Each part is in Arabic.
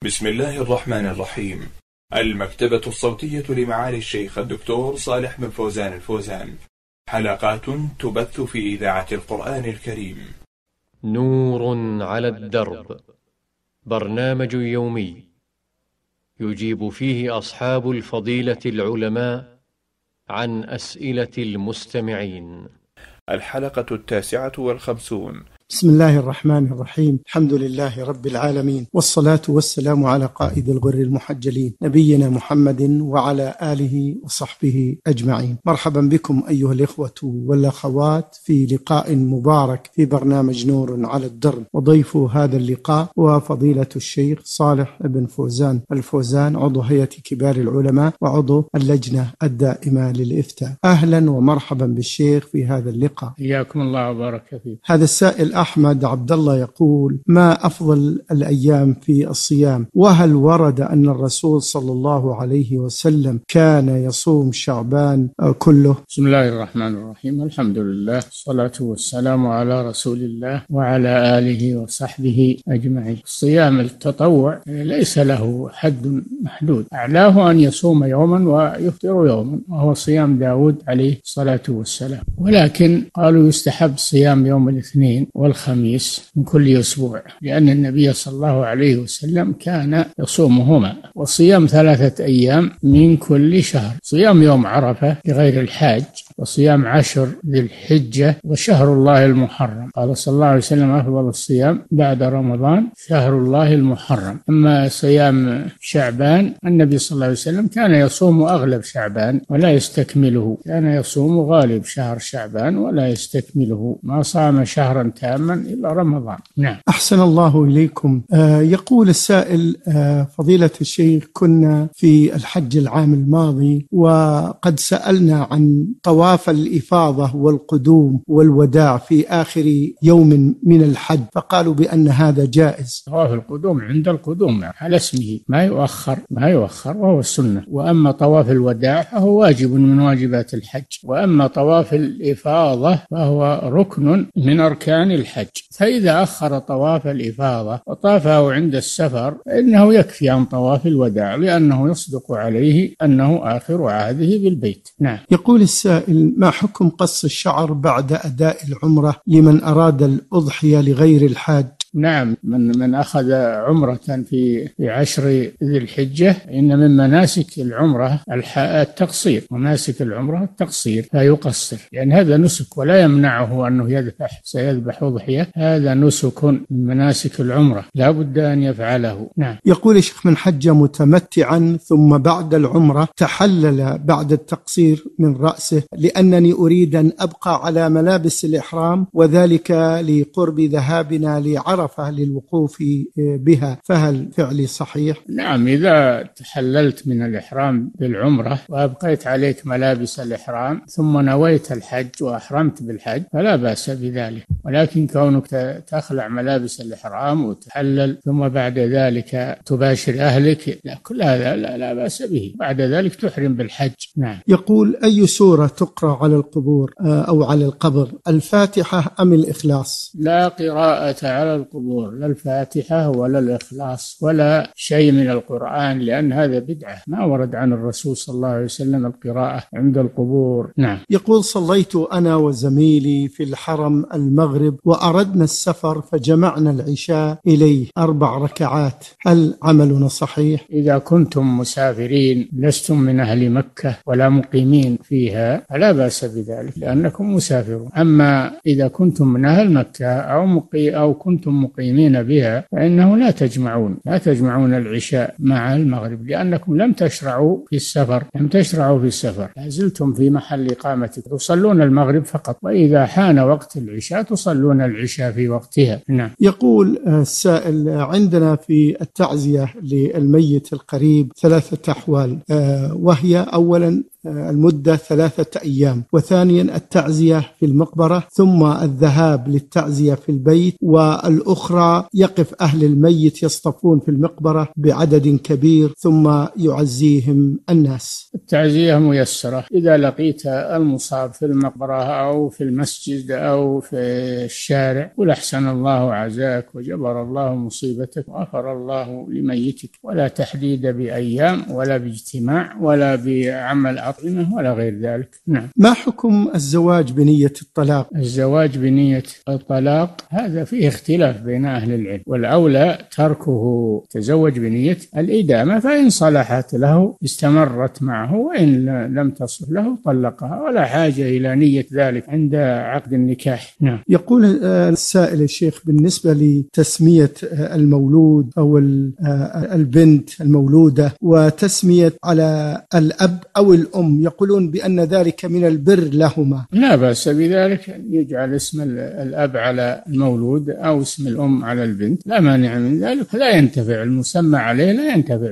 بسم الله الرحمن الرحيم. المكتبة الصوتية لمعالي الشيخ الدكتور صالح بن فوزان الفوزان. حلقات تبث في إذاعة القرآن الكريم. نور على الدرب، برنامج يومي يجيب فيه أصحاب الفضيلة العلماء عن أسئلة المستمعين. الحلقة 59. بسم الله الرحمن الرحيم. الحمد لله رب العالمين، والصلاة والسلام على قائد الغر المحجلين نبينا محمد وعلى آله وصحبه أجمعين. مرحبا بكم أيها الإخوة والأخوات في لقاء مبارك في برنامج نور على الدرب، وضيف هذا اللقاء وفضيلة الشيخ صالح بن فوزان الفوزان، عضو هيئة كبار العلماء وعضو اللجنة الدائمة للإفتاء. أهلا ومرحبا بالشيخ في هذا اللقاء. حياكم الله وبارك فيك. هذا السائل أحمد عبد الله يقول: ما أفضل الأيام في الصيام؟ وهل ورد أن الرسول صلى الله عليه وسلم كان يصوم شعبان كله؟ بسم الله الرحمن الرحيم. الحمد لله، الصلاة والسلام على رسول الله وعلى آله وصحبه أجمعين. الصيام التطوع ليس له حد محدود، أعلاه أن يصوم يوما ويفطر يوما، وهو صيام داود عليه الصلاة والسلام. ولكن قالوا يستحب صيام يوم الاثنين والخميس من كل أسبوع، لأن النبي صلى الله عليه وسلم كان يصومهما. وصيام 3 أيام من كل شهر، صيام يوم عرفة لغير الحاج، وصيام 10 ذي الحجة، وشهر الله المحرم. قال صلى الله عليه وسلم: أفضل الصيام بعد رمضان شهر الله المحرم. أما صيام شعبان، النبي صلى الله عليه وسلم كان يصوم أغلب شعبان ولا يستكمله، كان يصوم غالب شهر شعبان ولا يستكمله، ما صام شهرا تاما إلا رمضان. نعم. أحسن الله إليكم. يقول السائل: فضيلة الشيخ، كنا في الحج العام الماضي وقد سألنا عن طواف الإفاضة والقدوم والوداع في آخر يوم من الحج، فقالوا بأن هذا جائز. طواف القدوم عند القدوم على اسمه، ما يؤخر وهو السنة. وأما طواف الوداع فهو واجب من واجبات الحج. وأما طواف الإفاضة فهو ركن من أركان الحج، فإذا أخر طواف الإفاضة وطافه عند السفر فإنه يكفي عن طواف الوداع، لأنه يصدق عليه أنه آخر عهده بالبيت. نعم. يقول السائل: ما حكم قص الشعر بعد أداء العمرة لمن أراد الأضحية لغير الحاج؟ نعم، من أخذ عمرة في 10 ذي الحجة، إن من مناسك العمرة التقصير، مناسك العمرة التقصير، فيقصر، لأن هذا نسك ولا يمنعه أنه سيذبح أضحية. هذا نسك من مناسك العمرة لا بد أن يفعله. نعم. يقول الشيخ: من حج متمتعا ثم بعد العمرة تحلل بعد التقصير من رأسه، لأنني أريد أن أبقى على ملابس الإحرام، وذلك لقرب ذهابنا لعرفة للوقوف بها، فهل فعلي صحيح؟ نعم، إذا تحللت من الإحرام بالعمرة وأبقيت عليك ملابس الإحرام ثم نويت الحج وأحرمت بالحج فلا بأس بذلك. ولكن كونك تخلع ملابس الإحرام وتحلل ثم بعد ذلك تباشر أهلك، لا، كل هذا لا بأس به، بعد ذلك تحرم بالحج. نعم. يقول: أي سورة تقرأ على القبور أو على القبر، الفاتحة أم الإخلاص؟ لا قراءة على القبور، لا الفاتحة ولا الإخلاص ولا شيء من القرآن، لأن هذا بدعة، ما ورد عن الرسول صلى الله عليه وسلم القراءة عند القبور. نعم. يقول: صليت أنا وزميلي في الحرم المغرب وأردنا السفر فجمعنا العشاء إليه 4 ركعات، هل عملنا صحيح؟ إذا كنتم مسافرين لستم من أهل مكة ولا مقيمين فيها فلا بأس بذلك، لأنكم مسافرون. أما إذا كنتم من أهل مكة أو كنتم مقيمين بها فإنه لا تجمعون العشاء مع المغرب، لأنكم لم تشرعوا في السفر، لازلتم في محل إقامتكم، تصلون المغرب فقط، وإذا حان وقت العشاء تصلون العشاء في وقتها. نعم. يقول السائل: عندنا في التعزية للميت القريب 3 أحوال، وهي: أولا المدة 3 أيام، وثانيا التعزية في المقبرة، ثم الذهاب للتعزية في البيت، والأخرى يقف أهل الميت يصطفون في المقبرة بعدد كبير ثم يعزيهم الناس. التعزية ميسرة إذا لقيت المصاب في المقبرة أو في المسجد أو في الشارع، قل أحسن الله عزاك وجبر الله مصيبتك وغفر الله لميتك، ولا تحديد بأيام ولا باجتماع ولا بعمل أطعمة ولا غير ذلك. نعم. ما حكم الزواج بنية الطلاق؟ الزواج بنية الطلاق هذا فيه اختلاف بين أهل العلم، والأولى تركه، تزوج بنية الإدامة، فإن صلحت له استمرت معه، وإن لم تصلح له طلقها، ولا حاجة إلى نية ذلك عند عقد النكاح. نعم. يقول السائل الشيخ بالنسبة لتسمية المولود أو البنت المولودة وتسمية على الأب أو الأم، يقولون بأن ذلك من البر لهما. لا بأس بذلك أن يجعل اسم الأب على المولود أو اسم الأم على البنت، لا مانع من ذلك، لا ينتفع المسمى عليه، لا ينتفع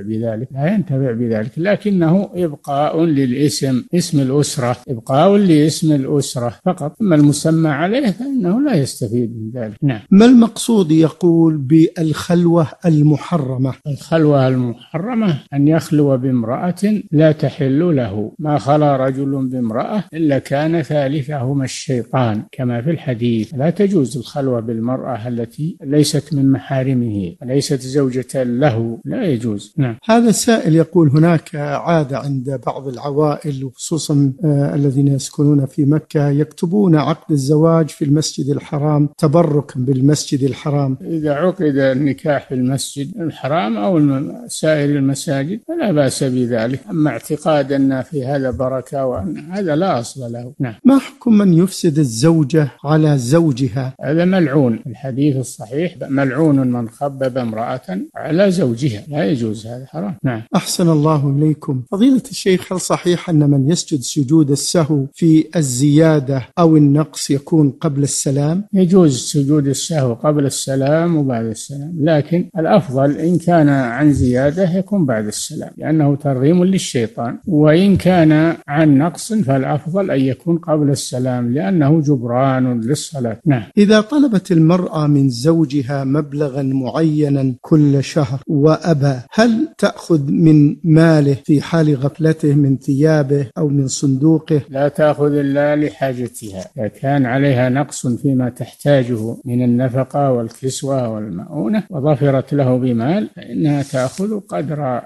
بذلك، لكنه إبقاء للاسم، اسم الأسرة، إبقاء لاسم الأسرة فقط، أما المسمى عليه فإنه لا يستفيد من ذلك. نعم. ما المقصود يقول بالخلوة المحرمة؟ الخلوة المحرمة أن يخلو بامرأة لا تحل له، ما خلا رجل بامرأة إلا كان ثالثهما الشيطان، كما في الحديث. لا تجوز الخلوة بالمرأة التي ليست من محارمه، ليست زوجة له، لا يجوز. نعم. هذا السائل يقول هناك عادة عند بعض العوائل وخصوصا الذين يسكنون في مكة، يكتبون عقد الزواج في المسجد الحرام تبركا بالمسجد الحرام. إذا عقد النكاح في المسجد الحرام أو سائر المساجد فلا بأس بذلك، أما اعتقاد أن في هذا بركة وأن هذا لا أصل له. نعم. ما حكم من يفسد الزوجة على زوجها؟ هذا ملعون، الحديث الصحيح ملعون من خبب امرأة على زوجها، لا يجوز، هذا حرام. نعم. أحسن الله إليكم. فضيلة الشيخ، هل صحيح أن من يسجد سجود السهو في الزيادة أو النقص يكون قبل السلام؟ يجوز سجود السهو قبل السلام وبعد السلام، لكن الأفضل إن كان عن زيادة يكون بعد السلام، لأنه ترغيم للشيطان، وإن كان عن نقص فالأفضل أن يكون قبل السلام، لأنه جبران للصلاة. نعم. إذا طلبت المرأة من زوجها مبلغا معينا كل شهر وأبى، هل تأخذ من ماله في حال غفلته من ثيابه أو من صندوقه؟ لا تأخذ إلا لحاجتها، إذا كان عليها نقص فيما تحتاجه من النفقة والكسوة والمؤونة وظفرت له بمال فإنها تأخذ قدر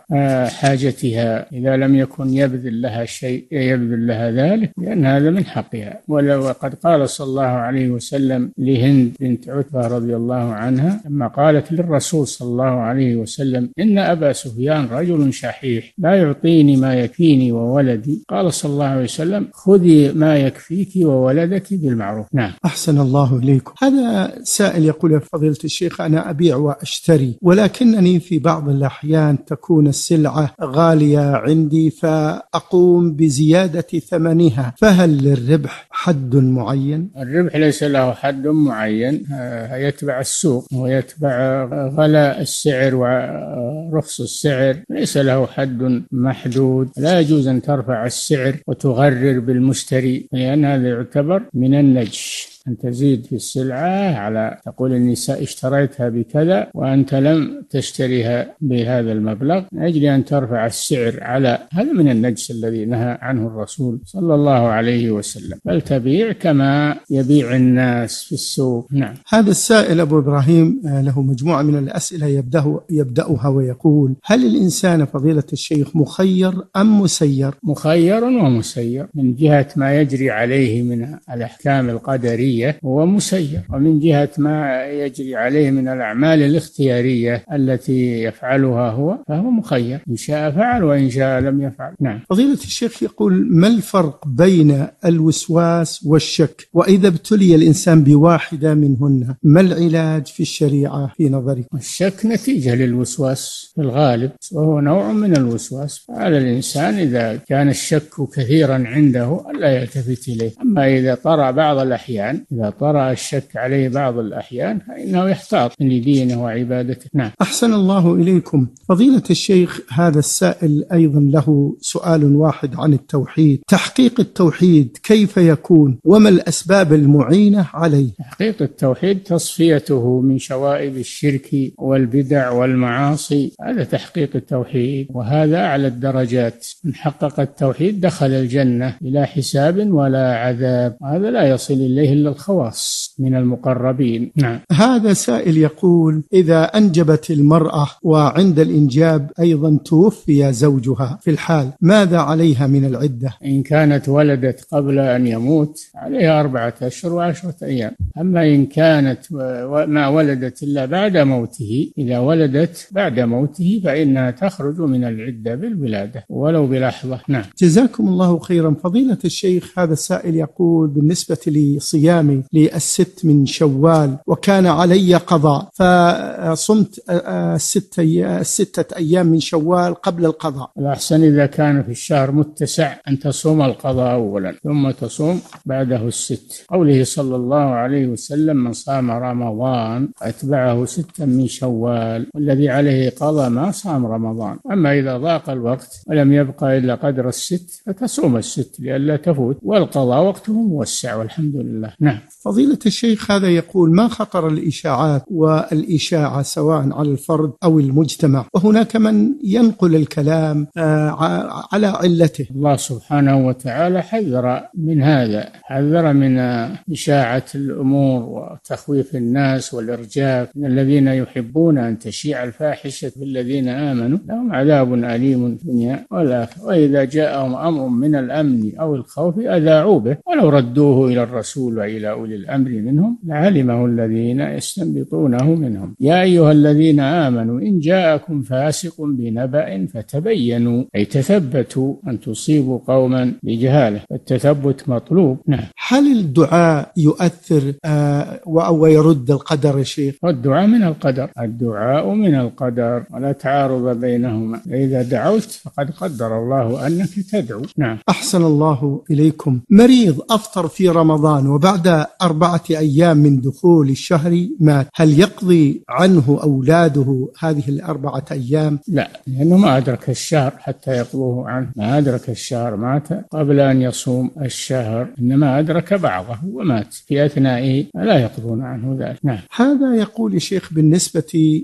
حاجتها، إذا لم يكن يبذل لها شيء يبذل لها ذلك، لأن هذا من حقها. وقد قال صلى الله عليه وسلم لهند بنت عتبة رضي الله عنها لما قالت للرسول صلى الله عليه وسلم: إن أبا سفيان رجل شحيح لا يعطيني ما يكفيني وولدي، قال صلى الله عليه وسلم: خذي ما يكفيك وولدك بالمعروف. نعم. أحسن الله إليكم. هذا سائل يقول: يا فضيلة الشيخ، أنا أبيع وأشتري، ولكنني في بعض الأحيان تكون السلعة غالية عندي فأقوم بزيادة ثمنها، فهل للربح حد معين؟ الربح ليس له حد معين، يتبع السوق ويتبع غلاء السعر ورخص السعر، ليس له حد محدود. لا يجوز أن ترفع السعر وتغرر بالمشتري، لأن هذا يعتبر من النجش، أن تزيد في السلعة على تقول إني اشتريتها بكذا وأنت لم تشتريها بهذا المبلغ، من أجل أن ترفع السعر على هذا من النجس الذي نهى عنه الرسول صلى الله عليه وسلم، بل تبيع كما يبيع الناس في السوق. نعم. هذا السائل أبو إبراهيم له مجموعة من الأسئلة يبدأها ويقول: هل الإنسان فضيلة الشيخ مخير أم مسير؟ مخير ومسير، من جهة ما يجري عليه من الأحكام القدرية هو مسير، ومن جهة ما يجري عليه من الأعمال الاختيارية التي يفعلها هو فهو مخير، إن شاء فعل وإن شاء لم يفعل. نعم. فضيلة الشيخ يقول: ما الفرق بين الوسواس والشك؟ وإذا ابتلي الإنسان بواحدة منهن ما العلاج في الشريعة في نظرك؟ الشك نتيجة للوسواس في الغالب، وهو نوع من الوسواس، على الإنسان إذا كان الشك كثيرا عنده ألا يلتفت إليه، أما إذا طرأ بعض الأحيان الأحيان، إذا طرأ الشك عليه بعض الأحيان فإنه يحتاط لدينه وعبادته. نعم. أحسن الله إليكم فضيلة الشيخ. هذا السائل أيضا له سؤال واحد عن التوحيد. تحقيق التوحيد كيف يكون وما الأسباب المعينة عليه؟ تحقيق التوحيد تصفيته من شوائب الشرك والبدع والمعاصي، هذا تحقيق التوحيد، وهذا أعلى الدرجات. من حقق التوحيد دخل الجنة بلا حساب ولا عذاب، هذا لا يصل إليه إلا الخواص من المقربين. نعم. هذا سائل يقول: إذا أنجبت المرأة وعند الإنجاب أيضا توفي زوجها في الحال، ماذا عليها من العدة؟ إن كانت ولدت قبل أن يموت عليها 4 أشهر و10 أيام. أما إن كانت ما ولدت إلا بعد موته، إذا ولدت بعد موته فإنها تخرج من العدة بالولادة ولو بلحظة. نعم. جزاكم الله خيرا فضيلة الشيخ. هذا السائل يقول: بالنسبة لصيامي للست من شوال وكان علي قضاء، فصمت 6 أيام من شوال قبل القضاء. الأحسن إذا كان في الشهر متسع أن تصوم القضاء أولا ثم تصوم بعده 6. قوله صلى الله عليه وسلم: من صام رمضان أتبعه 6 من شوال، والذي عليه قضاء ما صام رمضان. أما إذا ضاق الوقت ولم يبقى إلا قدر 6 فتصوم 6 لئلا تفوت، والقضاء وقته موسع والحمد لله. نعم. فضيلة الشيخ هذا يقول: ما خطر الإشاعات والإشاعة سواء على الفرد أو المجتمع، وهناك من ينقل الكلام على علته؟ الله سبحانه وتعالى حذر من هذا، حذر من إشاعة الأمور وتخويف الناس والإرجاف. من الذين يحبون أن تشيع الفاحشة بالذين آمنوا لهم عذاب أليم في الدنيا والآخرة، وإذا جاءهم أمر من الأمن أو الخوف أذاعوا به ولو ردوه إلى الرسول وإلى أولي الأمر منهم لعلمه الذين يستنبطونه منهم. يا أيها الذين آمنوا إن جاءكم فاسق بنبأ فتبينوا، أي تثبتوا أن تصيبوا قوما بجهالة، التثبت مطلوب. نعم. هل الدعاء يؤثر ويرد القدر يا شيخ؟ الدعاء من القدر، الدعاء من القدر ولا تعارض بينهما، إذا دعوت فقد قدر الله أنك تدعو. نعم. أحسن الله إليكم. مريض أفطر في رمضان وبعد 4 أيام من دخول الشهر مات، هل يقضي عنه أولاده هذه 4 أيام؟ لا، لأنه ما أدرك الشهر حتى يقضوه عنه، ما أدرك الشهر، مات قبل أن يصوم الشهر، إنما أدرك بعضه ومات في أثنائه، لا يقضون عنه ذلك. نعم. هذا يقول يا شيخ: بالنسبة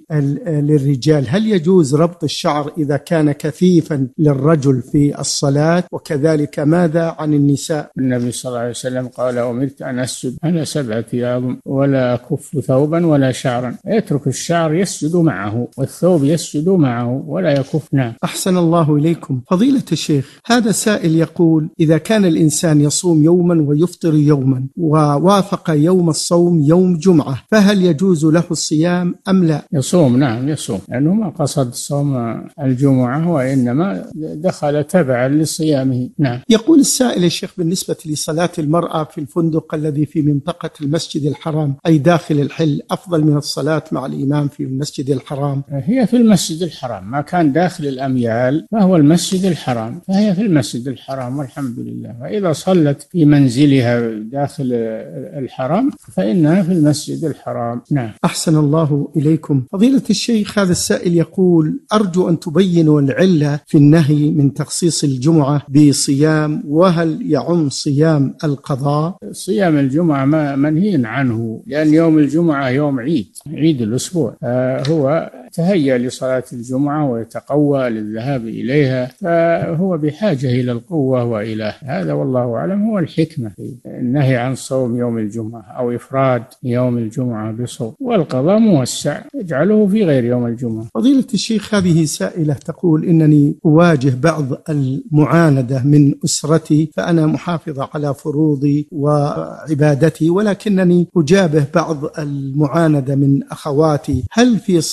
للرجال هل يجوز ربط الشعر إذا كان كثيفا للرجل في الصلاة؟ وكذلك ماذا عن النساء؟ النبي صلى الله عليه وسلم قال: أمرت أن أسجد على 7 ثياب ولا أكف ثوبا ولا شعرا، يترك الشعر يسجد معه والثوب يسجد معه ولا يكف. نعم. أحسن الله إليكم فضيلة الشيخ. هذا سائل يقول: إذا كان الإنسان يصوم يوما ويفطر يوما ووافق يوم الصوم يوم جمعة، فهل يجوز له الصيام أم لا؟ يصوم. نعم يصوم، لأنه ما قصد صوم الجمعة وإنما دخل تبعا لصيامه. نعم. يقول السائل: الشيخ بالنسبة لصلاة المرأة في الفندق الذي في منطقة المسجد الحرام أي داخل الحل أفضل من الصلاة مع الإمام في المسجد الحرام؟ هي في المسجد الحرام، ما كان داخل الأميال فهو المسجد الحرام، فهي في المسجد الحرام والحمد لله. وإذا صلت في منزلها داخل الحرام فإنها في المسجد الحرام. نعم. أحسن الله إليكم فضيلة الشيخ. هذا السائل يقول: أرجو أن تبينوا العلة في النهي من تخصيص الجمعة بصيام، وهل يعم صيام القضاء؟ صيام الجمعة منهي عنه، لأن يوم الجمعة يوم عيد الأسبوع، هو تهيأ لصلاة الجمعة ويتقوى للذهاب إليها، فهو بحاجة إلى القوة وإلى هذا، والله أعلم هو الحكمة في النهي عن صوم يوم الجمعة أو إفراد يوم الجمعة بصوم، والقضاء موسع يجعله في غير يوم الجمعة. فضيلة الشيخ هذه سائلة تقول: إنني أواجه بعض المعاندة من أسرتي، فأنا محافظة على فروضي وعبادتي، ولكنني أجابه بعض المعاندة من أخواتي، هل في صبري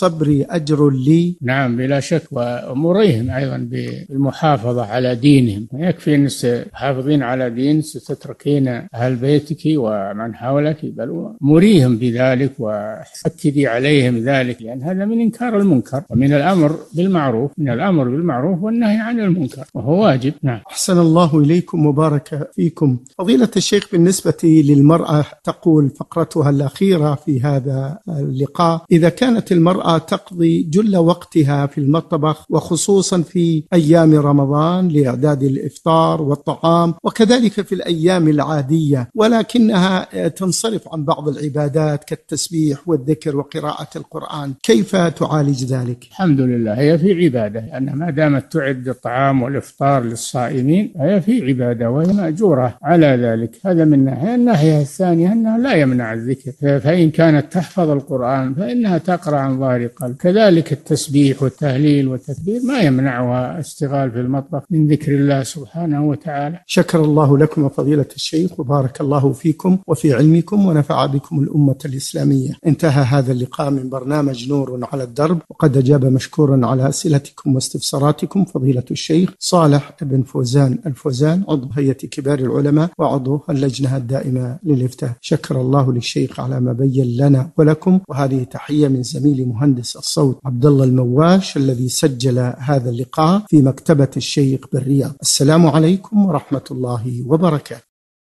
أجر لي؟ نعم بلا شك، ومريهم أيضا بالمحافظة على دينهم. يكفي أن تحافظين على دين ستتركين أهل بيتك ومن حولك، بل مريهم بذلك وأكدي عليهم ذلك، لأن هذا من إنكار المنكر ومن الأمر بالمعروف، من الأمر بالمعروف والنهي عن المنكر، وهو واجب. نعم. أحسن الله إليكم وبارك فيكم. فضيلة الشيخ، بالنسبة للمرأة تقول فقرتها الأخيرة في هذا اللقاء: إذا كانت المرأة تقضي جل وقتها في المطبخ وخصوصا في أيام رمضان لإعداد الإفطار والطعام وكذلك في الأيام العادية، ولكنها تنصرف عن بعض العبادات كالتسبيح والذكر وقراءة القرآن، كيف تعالج ذلك؟ الحمد لله، هي في عبادة، لأن ما دامت تعد الطعام والإفطار للصائمين هي في عبادة وهي مأجورة على ذلك. هذا من ناحية. الناحية الثانية أنها لا يمنع الذكر، فإن كانت تحفظ القرآن فإنها تقرأ عن ظهر قلب. كذلك التسبيح والتهليل والتكبير ما يمنعها اشتغال في المطبخ من ذكر الله سبحانه وتعالى. شكر الله لكم فضيلة الشيخ، وبارك الله فيكم وفي علمكم ونفع بكم الأمة الإسلامية. انتهى هذا اللقاء من برنامج نور على الدرب، وقد أجاب مشكورا على أسئلتكم واستفساراتكم فضيلة الشيخ صالح بن فوزان الفوزان، عضو هيئة كبار العلماء وعضو اللجنة الدائمة للإفتاء. شكر الله للشيخ على ما بين لنا ولكم، وهذه تحية من زميلي مهندس الصوت عبد الله المواش الذي سجل هذا اللقاء في مكتبة الشيخ بالرياض. السلام عليكم ورحمة الله وبركاته.